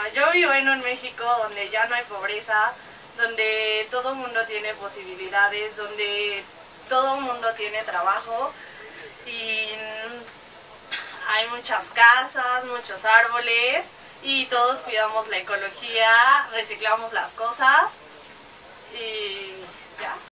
yo vivo en un México donde ya no hay pobreza, donde todo el mundo tiene posibilidades, donde todo el mundo tiene trabajo y hay muchas casas, muchos árboles y todos cuidamos la ecología, reciclamos las cosas y ya.